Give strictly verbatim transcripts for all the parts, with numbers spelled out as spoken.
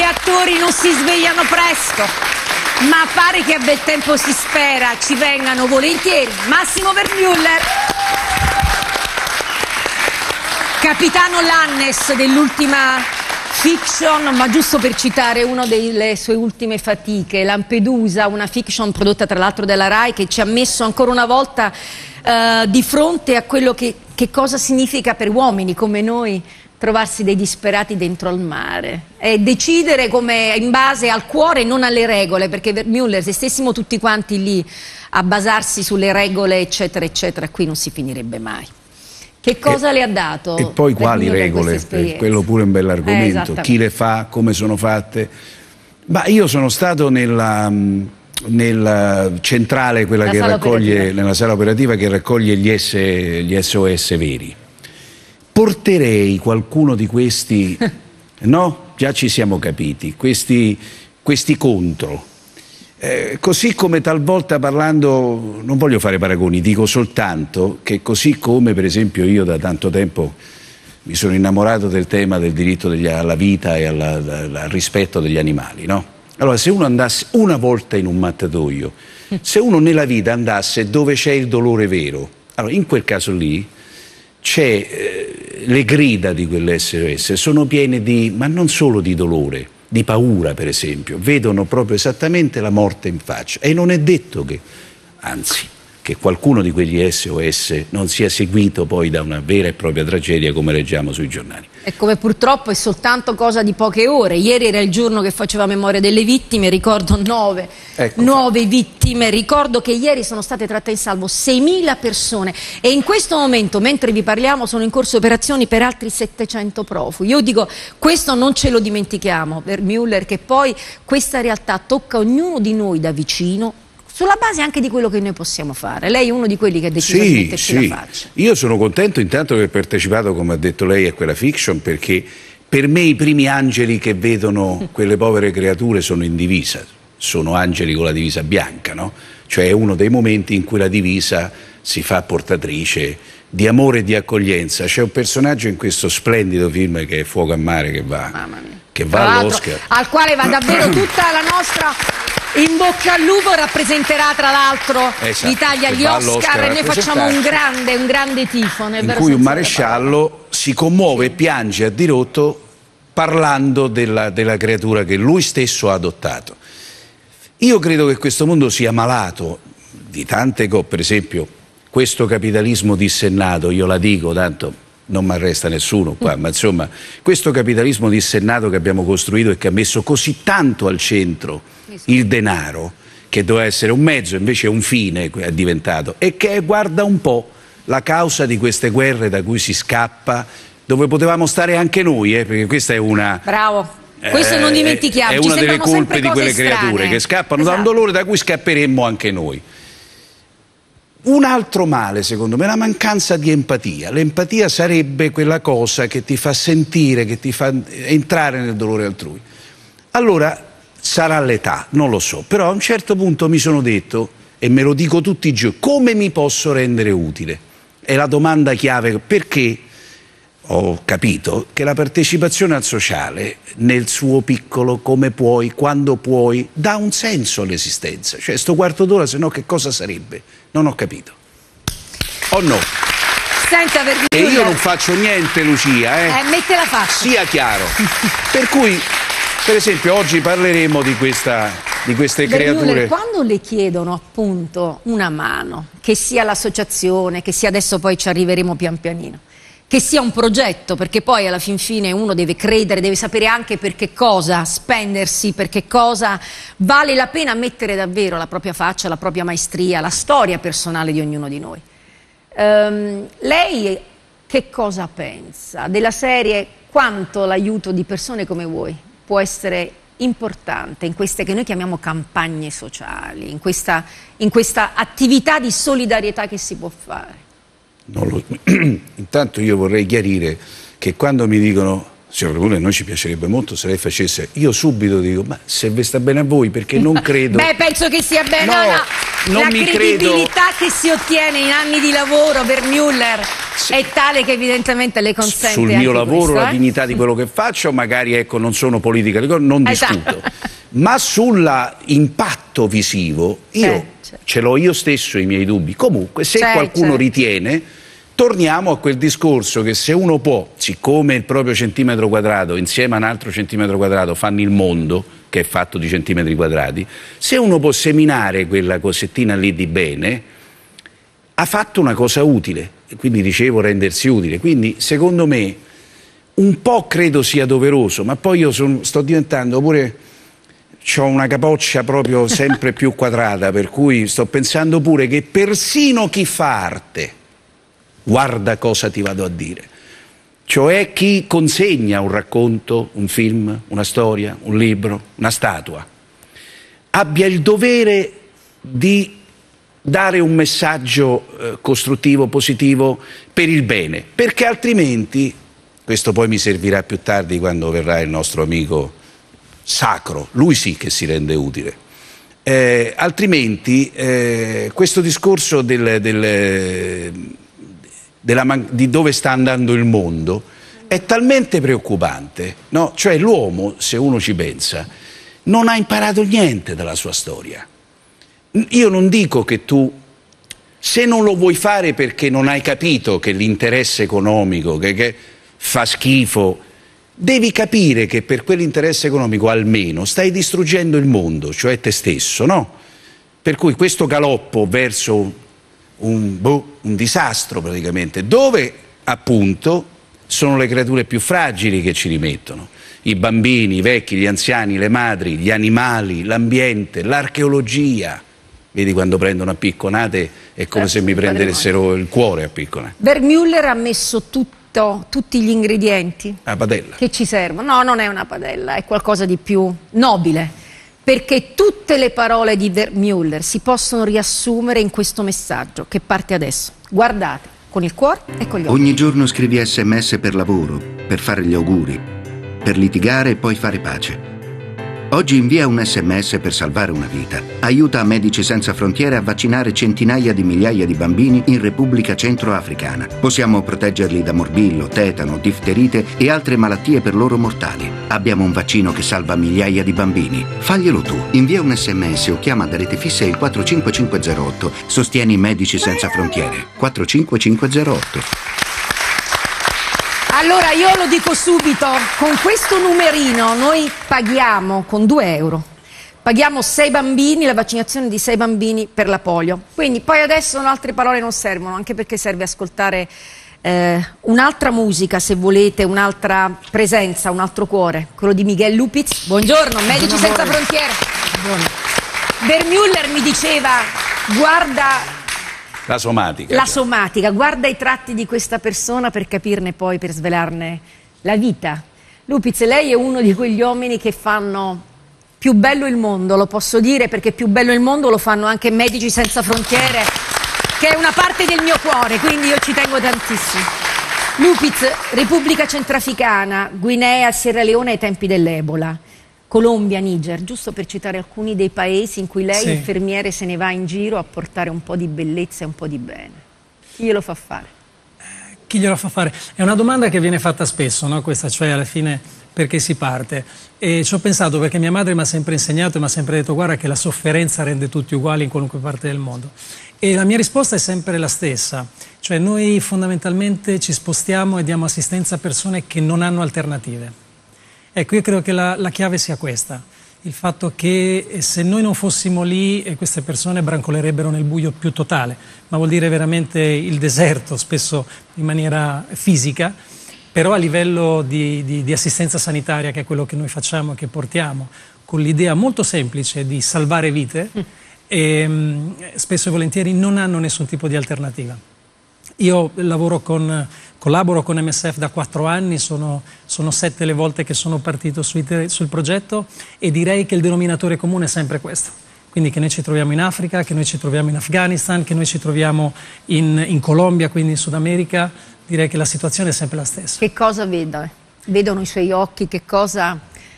attori non si svegliano presto, ma pare che a bel tempo si spera ci vengano volentieri. Massimo Vermeulen, capitano Lannes dell'ultima fiction, ma giusto per citare una delle sue ultime fatiche, Lampedusa, una fiction prodotta tra l'altro dalla Rai, che ci ha messo ancora una volta uh, di fronte a quello che, che cosa significa per uomini come noi trovarsi dei disperati dentro al mare e decidere come in base al cuore e non alle regole, perché Vermeulen, se stessimo tutti quanti lì a basarsi sulle regole eccetera eccetera, qui non si finirebbe mai. Che cosa e, le ha dato? E poi quali regole? Quello pure è un bell'argomento. Eh, Chi le fa, come sono fatte? Ma io sono stato nella, nella centrale, quella La che sala raccoglie, operativa. nella sala operativa che raccoglie gli, S, gli S O S veri. Porterei qualcuno di questi, no? Già ci siamo capiti, questi, questi contro. Eh, così come talvolta parlando, non voglio fare paragoni, dico soltanto che così come per esempio io da tanto tempo mi sono innamorato del tema del diritto degli, alla vita e alla, al, al rispetto degli animali, no? Allora se uno andasse una volta in un mattatoio, se uno nella vita andasse dove c'è il dolore vero, allora in quel caso lì c'è, eh, le grida di quell'S O S sono piene di, ma non solo di dolore, di paura per esempio, vedono proprio esattamente la morte in faccia e non è detto che, anzi, che qualcuno di quegli S O S non sia seguito poi da una vera e propria tragedia come leggiamo sui giornali. E come purtroppo è soltanto cosa di poche ore. Ieri era il giorno che faceva memoria delle vittime, ricordo nove, ecco nove vittime, ricordo che ieri sono state tratte in salvo seimila persone e in questo momento, mentre vi parliamo, sono in corso operazioni per altri settecento profughi. Io dico, questo non ce lo dimentichiamo, Vermeulen, che poi questa realtà tocca ognuno di noi da vicino, sulla base anche di quello che noi possiamo fare. Lei è uno di quelli che ha deciso sì, di metterci sì. la faccia. Io sono contento intanto di aver partecipato, come ha detto lei, a quella fiction, perché per me i primi angeli che vedono quelle povere creature sono in divisa, sono angeli con la divisa bianca, no? Cioè è uno dei momenti in cui la divisa si fa portatrice di amore e di accoglienza. C'è un personaggio in questo splendido film che è Fuoco a mare, che va, che va all'Oscar, al quale va davvero tutta la nostra in bocca al lupo. Rappresenterà tra l'altro esatto, l'Italia agli Oscar e noi facciamo un grande, un grande tifo, nel in vero cui un senso maresciallo si commuove e piange a dirotto parlando della, della creatura che lui stesso ha adottato. Io credo che questo mondo sia malato di tante cose, per esempio questo capitalismo dissennato, io la dico, tanto non mi arresta nessuno qua, ma insomma questo capitalismo dissennato che abbiamo costruito e che ha messo così tanto al centro il denaro, che doveva essere un mezzo, invece è un fine, è diventato, e che è, guarda un po', la causa di queste guerre da cui si scappa, dove potevamo stare anche noi, eh, perché questa è una... Bravo. Questo eh, non dimentichiamo. È una delle colpe di quelle creature che scappano esatto. da un dolore da cui scapperemmo anche noi. Un altro male, secondo me, è la mancanza di empatia. L'empatia sarebbe quella cosa che ti fa sentire, che ti fa entrare nel dolore altrui. Allora, sarà l'età, non lo so, però a un certo punto mi sono detto, e me lo dico tutti i giorni, come mi posso rendere utile? È la domanda chiave, perché ho capito che la partecipazione al sociale, nel suo piccolo, come puoi, quando puoi, dà un senso all'esistenza. Cioè, sto quarto d'ora, se no che cosa sarebbe? Non ho capito. O no? Senta, e io non faccio niente, Lucia, eh? eh mette la faccia. Sia chiaro. Per cui, per esempio, oggi parleremo di, questa, di queste Vermeulen, creature. quando le chiedono appunto una mano, che sia l'associazione, che sia adesso poi ci arriveremo pian pianino, che sia un progetto, perché poi alla fin fine uno deve credere, deve sapere anche per che cosa spendersi, per che cosa vale la pena mettere davvero la propria faccia, la propria maestria, la storia personale di ognuno di noi. Um, lei che cosa pensa della serie, quanto l'aiuto di persone come voi può essere importante in queste che noi chiamiamo campagne sociali, in questa, in questa attività di solidarietà che si può fare? Non lo... Intanto io vorrei chiarire che quando mi dicono signor Vermeulen, noi ci piacerebbe molto se lei facesse, io subito dico ma se vi sta bene a voi, perché non credo. Beh, penso che sia bene. No. No, no. non la mi credibilità credo... che si ottiene in anni di lavoro per Müller sì. è tale che evidentemente le consente sul mio lavoro, questo, la eh? dignità di quello che faccio, magari ecco non sono politica, non discuto, ma sull'impatto visivo io eh, certo. ce l'ho io stesso i miei dubbi. Comunque se certo, qualcuno certo. ritiene, torniamo a quel discorso che se uno può, siccome il proprio centimetro quadrato insieme a un altro centimetro quadrato fanno il mondo, che è fatto di centimetri quadrati, se uno può seminare quella cosettina lì di bene, ha fatto una cosa utile, e quindi dicevo rendersi utile. Quindi secondo me un po' credo sia doveroso, ma poi io sono, sto diventando pure, ho una capoccia proprio sempre più quadrata, per cui sto pensando pure che persino chi fa arte, guarda cosa ti vado a dire, cioè chi consegna un racconto, un film, una storia, un libro, una statua, abbia il dovere di dare un messaggio eh, costruttivo, positivo, per il bene, perché altrimenti, questo poi mi servirà più tardi quando verrà il nostro amico Sacro, lui sì che si rende utile, eh, altrimenti eh, questo discorso del... del Della di dove sta andando il mondo è talmente preoccupante, no? Cioè l'uomo, se uno ci pensa, non ha imparato niente dalla sua storia. Io non dico che tu, se non lo vuoi fare perché non hai capito che l'interesse economico che, che fa schifo, devi capire che per quell'interesse economico almeno stai distruggendo il mondo, cioè te stesso, no? Per cui questo galoppo verso Un, boh, un disastro praticamente, dove appunto sono le creature più fragili che ci rimettono, i bambini, i vecchi, gli anziani, le madri, gli animali, l'ambiente, l'archeologia. Vedi quando prendono a picconate è come se mi prendessero il cuore a picconate. Müller ha messo tutto, tutti gli ingredienti la padella che ci servono. No, non è una padella, è qualcosa di più nobile, perché tutte le parole di Müller si possono riassumere in questo messaggio che parte adesso. Guardate, con il cuore e con gli occhi. Ogni giorno scrivi sms per lavoro, per fare gli auguri, per litigare e poi fare pace. Oggi invia un sms per salvare una vita. Aiuta Medici Senza Frontiere a vaccinare centinaia di migliaia di bambini in Repubblica Centroafricana. Possiamo proteggerli da morbillo, tetano, difterite e altre malattie per loro mortali. Abbiamo un vaccino che salva migliaia di bambini. Faglielo tu. Invia un sms o chiama da rete fissa il quattro cinque cinque zero otto. Sostieni Medici Senza Frontiere. quattro cinque cinque zero otto. Allora io lo dico subito, con questo numerino noi paghiamo con due euro, paghiamo sei bambini, la vaccinazione di sei bambini per la polio. Quindi poi adesso altre parole non servono, anche perché serve ascoltare eh, un'altra musica, se volete, un'altra presenza, un altro cuore, quello di Miguel Lupitz. Buongiorno, Medici Senza Frontiere. Müller mi diceva, guarda... La somatica. La somatica, guarda i tratti di questa persona per capirne poi, per svelarne la vita. Lupitz, lei è uno di quegli uomini che fanno più bello il mondo, lo posso dire, perché più bello il mondo lo fanno anche Medici Senza Frontiere, che è una parte del mio cuore, quindi io ci tengo tantissimo. Lupitz, Repubblica Centrafricana, Guinea, Sierra Leone ai tempi dell'Ebola. Colombia, Niger, giusto per citare alcuni dei paesi in cui lei, sì, infermiere, se ne va in giro a portare un po' di bellezza e un po' di bene. Chi glielo fa fare? Chi glielo fa fare? È una domanda che viene fatta spesso, no? Questa, cioè alla fine perché si parte. E ci ho pensato perché mia madre mi ha sempre insegnato e mi ha sempre detto guarda che la sofferenza rende tutti uguali in qualunque parte del mondo. E la mia risposta è sempre la stessa, cioè noi fondamentalmente ci spostiamo e diamo assistenza a persone che non hanno alternative. Ecco, io credo che la, la chiave sia questa, il fatto che se noi non fossimo lì eh, queste persone brancolerebbero nel buio più totale, ma vuol dire veramente il deserto, spesso in maniera fisica, però a livello di, di, di assistenza sanitaria, che è quello che noi facciamo, che portiamo, con l'idea molto semplice di salvare vite, mm. e, mh, spesso e volentieri non hanno nessun tipo di alternativa. Io lavoro con, collaboro con M S F da quattro anni, sono, sono sette le volte che sono partito sui, sul progetto e direi che il denominatore comune è sempre questo. Quindi che noi ci troviamo in Africa, che noi ci troviamo in Afghanistan, che noi ci troviamo in, in Colombia, quindi in Sud America, direi che la situazione è sempre la stessa. Che cosa vedo? Vedono i suoi occhi, che cosa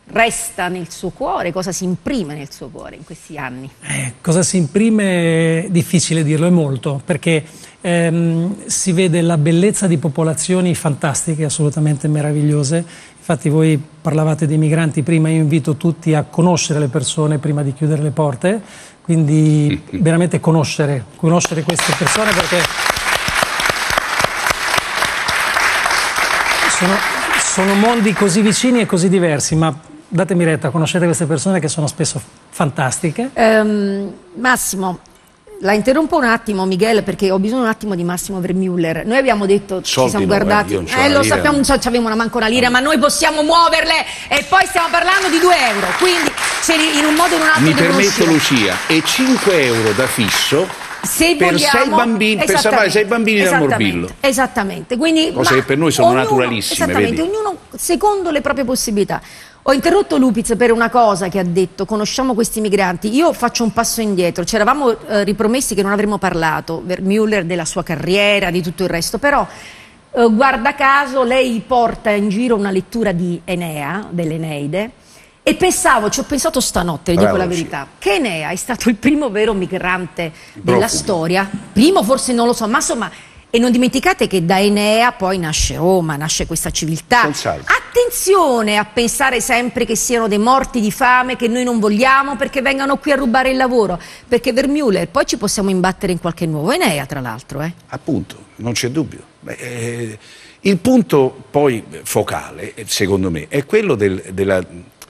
resta nel suo cuore, cosa si imprime nel suo cuore in questi anni? Eh, cosa si imprime è difficile dirlo, è molto, perché ehm, si vede la bellezza di popolazioni fantastiche, assolutamente meravigliose. Infatti voi parlavate dei migranti prima, io invito tutti a conoscere le persone prima di chiudere le porte, quindi veramente conoscere, conoscere queste persone, perché sono, sono mondi così vicini e così diversi, ma datemi retta, conoscete queste persone che sono spesso fantastiche. Um, Massimo, la interrompo un attimo, Miguel, perché ho bisogno un attimo di Massimo Vermeulen. Noi abbiamo detto, Soldi ci siamo no, guardati, eh, eh, lo sappiamo, non avevamo una manco una lira, ma noi possiamo muoverle e poi stiamo parlando di due euro, quindi se in un modo o in un altro mi devono permetto, uscire. Lucia, e cinque euro da fisso Se per vogliamo, sei bambini, per salvare sei bambini dal morbillo. Esattamente, quindi, cose che per noi sono ognuno, naturalissime. Esattamente, vedi? ognuno secondo le proprie possibilità. Ho interrotto Lupiz per una cosa che ha detto, conosciamo questi migranti. Io faccio un passo indietro, ci eravamo eh, ripromessi che non avremmo parlato, Vermeulen, della sua carriera, di tutto il resto, però eh, guarda caso lei porta in giro una lettura di Enea, dell'Eneide, e pensavo, ci ho pensato stanotte, vi dico Bravo, la verità, che Enea è stato il primo vero migrante della storia, primo forse non lo so, ma insomma, e non dimenticate che da Enea poi nasce Roma, nasce questa civiltà. Senz'altro. Attenzione a pensare sempre che siano dei morti di fame che noi non vogliamo perché vengano qui a rubare il lavoro, perché Vermeulen poi ci possiamo imbattere in qualche nuovo Enea, tra l'altro. Eh. Appunto, non c'è dubbio. Beh, eh, il punto poi focale, secondo me, è quello del, della...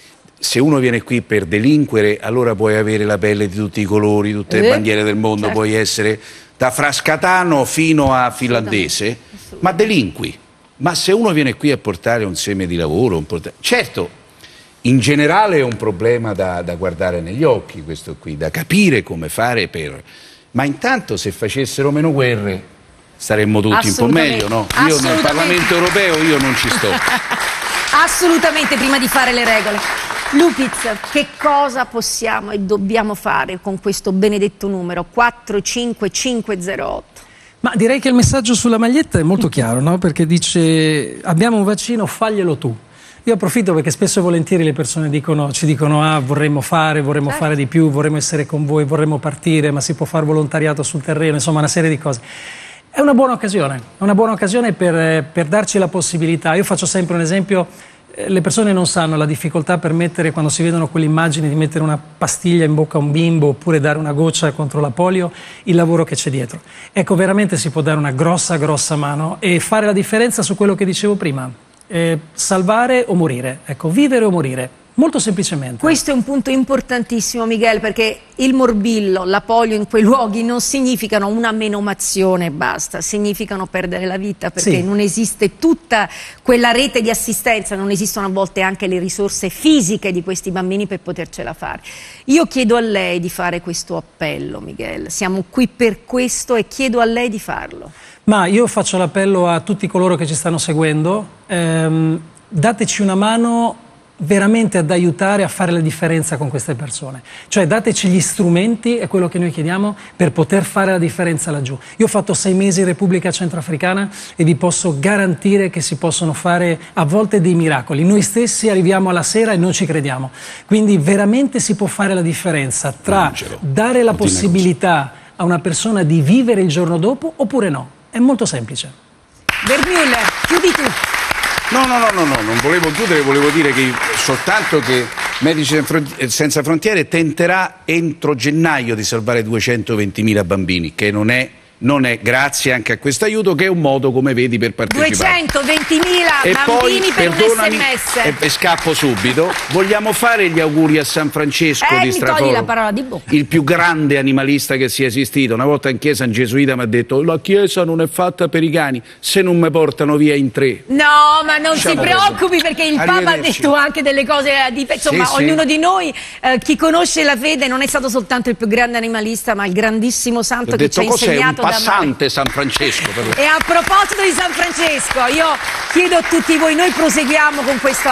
Se uno viene qui per delinquere, allora puoi avere la pelle di tutti i colori, tutte le Eh, bandiere del mondo, certo. puoi essere da frascatano fino a finlandese, ma delinqui. Ma se uno viene qui a portare un seme di lavoro, un porta... certo, in generale è un problema da, da guardare negli occhi questo qui, da capire come fare per... Ma intanto se facessero meno guerre staremmo tutti un po' meglio, no? Io nel Parlamento europeo io non ci sto. Assolutamente, prima di fare le regole. Lupiz, che cosa possiamo e dobbiamo fare con questo benedetto numero quattro cinque cinque zero otto? Ma direi che il messaggio sulla maglietta è molto chiaro, no? Perché dice abbiamo un vaccino, faglielo tu. Io approfitto perché spesso e volentieri le persone dicono, ci dicono ah vorremmo fare, vorremmo certo. fare di più, vorremmo essere con voi, vorremmo partire, ma si può fare volontariato sul terreno, insomma una serie di cose. È una buona occasione, è una buona occasione per, per darci la possibilità. Io faccio sempre un esempio. Le persone non sanno la difficoltà per mettere, quando si vedono quelle immagini, di mettere una pastiglia in bocca a un bimbo oppure dare una goccia contro la polio, il lavoro che c'è dietro. Ecco, veramente si può dare una grossa, grossa mano e fare la differenza su quello che dicevo prima. Eh, salvare o morire, ecco, vivere o morire. Molto semplicemente. Questo è un punto importantissimo, Miguel, perché il morbillo, la polio in quei luoghi non significano una menomazione e basta, significano perdere la vita, perché sì. non esiste tutta quella rete di assistenza, non esistono a volte anche le risorse fisiche di questi bambini per potercela fare. Io chiedo a lei di fare questo appello, Miguel, siamo qui per questo e chiedo a lei di farlo. Ma io faccio l'appello a tutti coloro che ci stanno seguendo, ehm, dateci una mano veramente ad aiutare a fare la differenza con queste persone, cioè dateci gli strumenti, è quello che noi chiediamo, per poter fare la differenza laggiù. Io ho fatto sei mesi in Repubblica Centroafricana e vi posso garantire che si possono fare a volte dei miracoli. Noi stessi arriviamo alla sera e non ci crediamo, quindi veramente si può fare la differenza tra dare la possibilità a una persona di vivere il giorno dopo oppure no. È molto semplice. Vermeulen, chiudi tu. No, no, no, no, no, non volevo chiudere, volevo dire che soltanto che Medici Senza Frontiere tenterà entro gennaio di salvare duecentoventimila bambini, che non è, non è, grazie anche a questo aiuto, che è un modo, come vedi, per partecipare. duecentoventimila E bambini poi, per un perdonami, S M S. e, e scappo subito, vogliamo fare gli auguri a San Francesco Eh, di mi Straforo, togli la parola di bocca. il più grande animalista che sia esistito. Una volta in chiesa un gesuita mi ha detto: la chiesa non è fatta per i cani, se non mi portano via in tre. No, ma non Diciamo si preoccupi, perché il Papa ha Arrivederci. detto anche delle cose, di, insomma, Sì, sì. ognuno di noi, eh, chi conosce la fede, non è stato soltanto il più grande animalista, ma il grandissimo santo Ho che detto ci ha cos'è, un insegnato da amare. passante San Francesco per E a proposito di San Francesco, io chiedo a tutti voi, noi proseguiamo con questa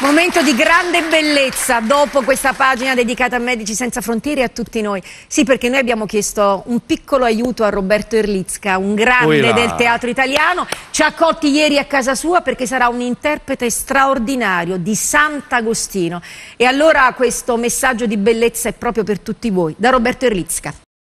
Momento di grande bellezza dopo questa pagina dedicata a Medici Senza Frontiere e a tutti noi. Sì, perché noi abbiamo chiesto un piccolo aiuto a Roberto Erlitzka, un grande del teatro italiano. Ci ha accolti ieri a casa sua perché sarà un interprete straordinario di Sant'Agostino. E allora questo messaggio di bellezza è proprio per tutti voi, da Roberto Erlitzka.